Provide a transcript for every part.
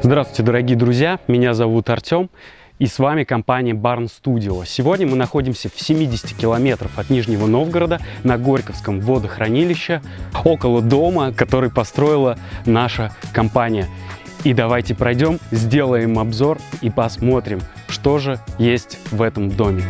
Здравствуйте, дорогие друзья! Меня зовут Артем, и с вами компания Barn Studio. Сегодня мы находимся в 70 километрах от Нижнего Новгорода на Горьковском водохранилище, около дома, который построила наша компания. И давайте пройдем, сделаем обзор и посмотрим, что же есть в этом доме.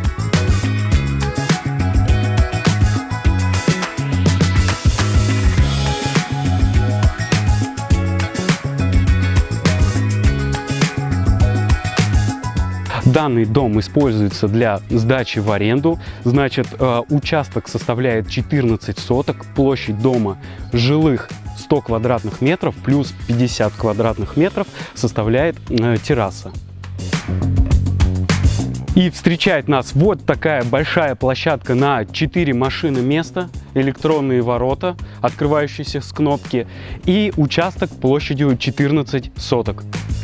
Данный дом используется для сдачи в аренду, значит, участок составляет 14 соток, площадь дома жилых 100 квадратных метров плюс 50 квадратных метров составляет терраса. И встречает нас вот такая большая площадка на 4 машины места, электронные ворота, открывающиеся с кнопки, и участок площадью 14 соток.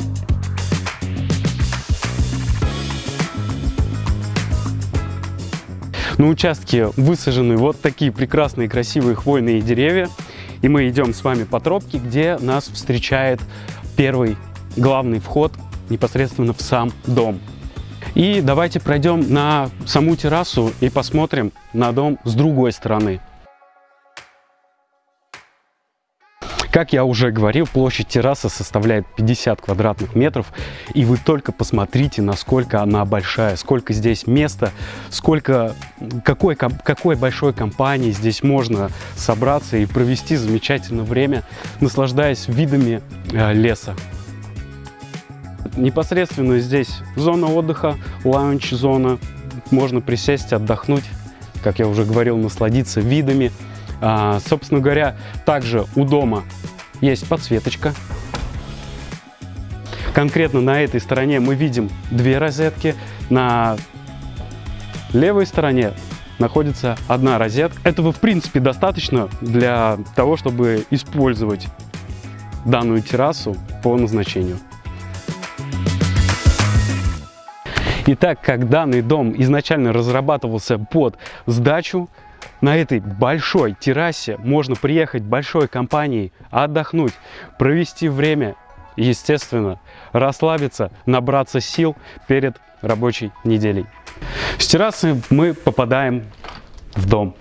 На участке высажены вот такие прекрасные красивые хвойные деревья. И мы идем с вами по тропке, где нас встречает первый главный вход непосредственно в сам дом. И давайте пройдем на саму террасу и посмотрим на дом с другой стороны. Как я уже говорил, площадь террасы составляет 50 квадратных метров. И вы только посмотрите, насколько она большая, сколько здесь места, какой большой компании здесь можно собраться и провести замечательное время, наслаждаясь видами леса. Непосредственно здесь зона отдыха, лаунж-зона. Можно присесть, отдохнуть, как я уже говорил, насладиться видами. Собственно говоря, также у дома есть подсветочка. Конкретно на этой стороне мы видим две розетки. На левой стороне находится одна розетка. Этого, в принципе, достаточно для того, чтобы использовать данную террасу по назначению. И так как данный дом изначально разрабатывался под сдачу, на этой большой террасе можно приехать большой компанией, отдохнуть, провести время, естественно, расслабиться, набраться сил перед рабочей неделей. С террасы мы попадаем в дом.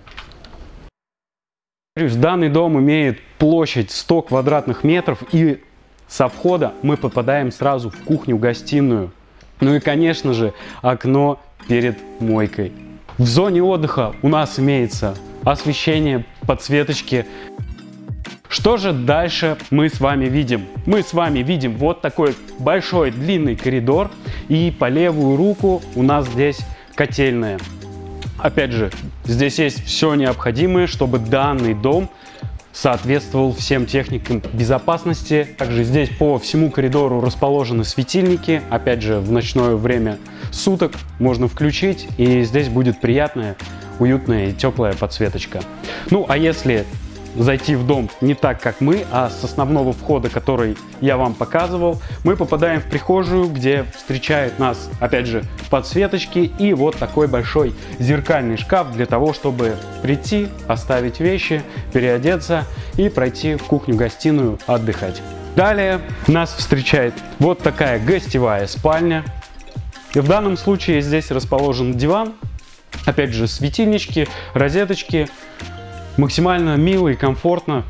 Данный дом имеет площадь 100 квадратных метров, и со входа мы попадаем сразу в кухню-гостиную. Ну и, конечно же, окно перед мойкой. В зоне отдыха у нас имеется освещение, подсветочки. Что же дальше мы с вами видим? Мы с вами видим вот такой большой длинный коридор, и по левую руку у нас здесь котельная. Опять же, здесь есть все необходимое, чтобы данный дом соответствовал всем техникам безопасности. Также здесь по всему коридору расположены светильники. Опять же, в ночное время суток можно включить, и здесь будет приятная, уютная и теплая подсветочка. Ну, а если зайти в дом не так, как мы, а с основного входа, который я вам показывал, мы попадаем в прихожую, где встречают нас, опять же, подсветочки и вот такой большой зеркальный шкаф для того, чтобы прийти, оставить вещи, переодеться и пройти в кухню-гостиную отдыхать. Далее нас встречает вот такая гостевая спальня. И в данном случае здесь расположен диван, опять же, светильнички, розеточки. Максимально мило и комфортно.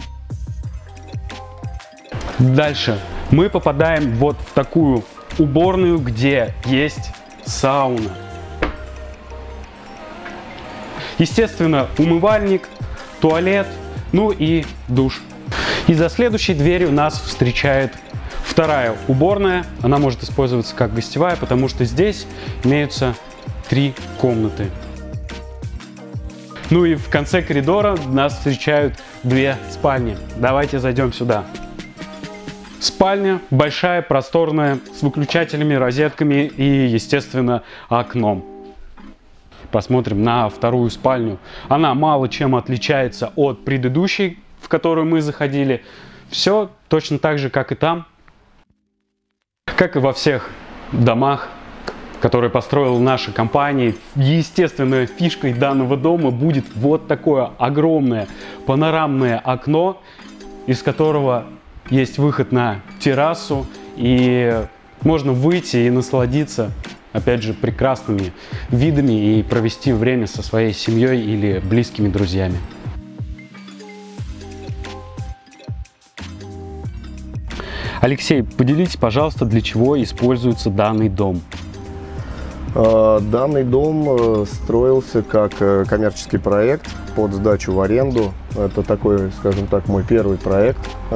Дальше мы попадаем вот в такую уборную, где есть сауна. Естественно, умывальник, туалет, ну и душ. И за следующей дверью нас встречает вторая уборная. Она может использоваться как гостевая, потому что здесь имеются 3 комнаты. Ну и в конце коридора нас встречают 2 спальни. Давайте зайдем сюда. Спальня большая, просторная, с выключателями, розетками и, естественно, окном. Посмотрим на вторую спальню. Она мало чем отличается от предыдущей, в которую мы заходили. Все точно так же, как и там, как и во всех домах, который построила наша компания. Естественной фишкой данного дома будет вот такое огромное панорамное окно, из которого есть выход на террасу и можно выйти и насладиться, опять же, прекрасными видами и провести время со своей семьей или близкими друзьями. Алексей, поделитесь, пожалуйста, для чего используется данный дом? Данный дом строился как коммерческий проект под сдачу в аренду. Это такой, скажем так, мой первый проект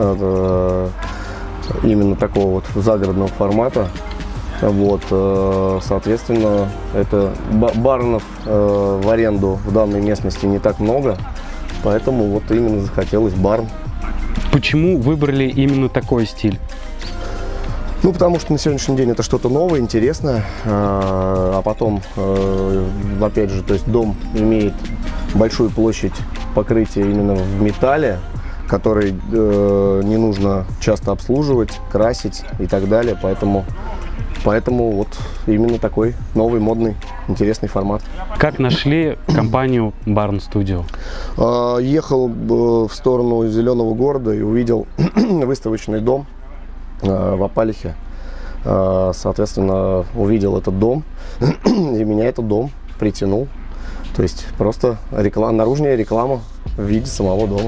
именно такого вот загородного формата. Вот, соответственно, это барнов в аренду в данной местности не так много, поэтому вот именно захотелось барн. Почему выбрали именно такой стиль? Ну, потому что на сегодняшний день это что-то новое, интересное, а потом, опять же, то есть дом имеет большую площадь покрытия именно в металле, который не нужно часто обслуживать, красить и так далее, поэтому вот именно такой новый, модный, интересный формат. Как нашли компанию Barn Studio? Ехал в сторону Зеленого города и увидел выставочный дом в Апалихе. Соответственно, увидел этот дом, и меня этот дом притянул. То есть просто наружная реклама в виде самого дома.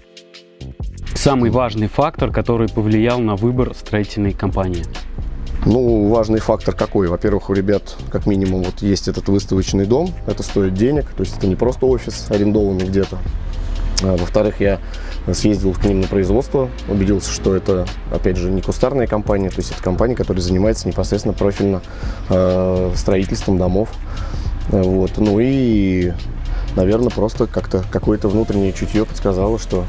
Самый важный фактор, который повлиял на выбор строительной компании? Ну, важный фактор какой? Во-первых, у ребят как минимум вот есть этот выставочный дом, это стоит денег, то есть это не просто офис арендованный где-то. Во-вторых, я съездил к ним на производство, убедился, что это, опять же, не кустарная компания, то есть это компания, которая занимается непосредственно профильно строительством домов. Вот. Ну и, наверное, просто как-то какое-то внутреннее чутье подсказало, что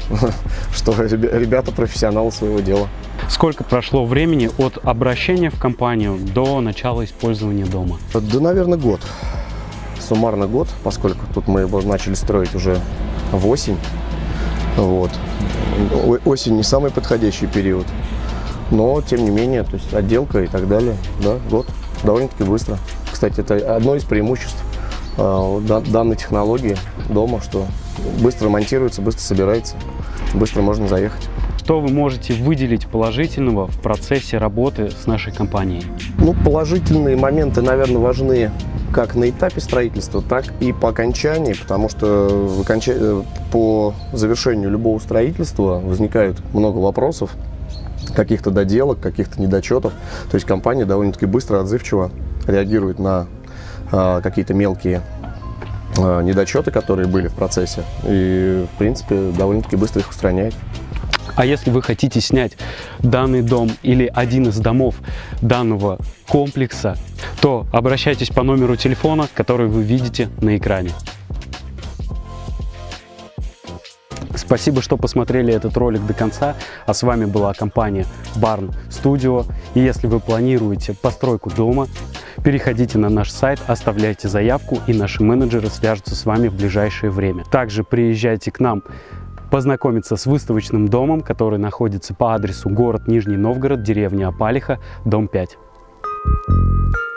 ребята профессионалы своего дела. Сколько прошло времени от обращения в компанию до начала использования дома? Да, наверное, год. Суммарно год, поскольку тут мы его начали строить уже в осень. Вот. Осень не самый подходящий период, но тем не менее, то есть отделка и так далее, да, год, довольно-таки быстро. Кстати, это одно из преимуществ данной технологии дома, что быстро монтируется, быстро собирается, быстро можно заехать. Что вы можете выделить положительного в процессе работы с нашей компанией? Ну, положительные моменты, наверное, важны как на этапе строительства, так и по окончании, потому что по завершению любого строительства возникает много вопросов, каких-то доделок, каких-то недочетов. То есть компания довольно-таки быстро, отзывчиво реагирует на какие-то мелкие недочеты, которые были в процессе, и, в принципе, довольно-таки быстро их устраняет. А если вы хотите снять данный дом или один из домов данного комплекса, то обращайтесь по номеру телефона, который вы видите на экране. Спасибо, что посмотрели этот ролик до конца. А с вами была компания Barn Studio. И если вы планируете постройку дома, переходите на наш сайт, оставляйте заявку, и наши менеджеры свяжутся с вами в ближайшее время. Также приезжайте к нам познакомиться с выставочным домом, который находится по адресу город Нижний Новгород, деревня Апалиха, дом 5.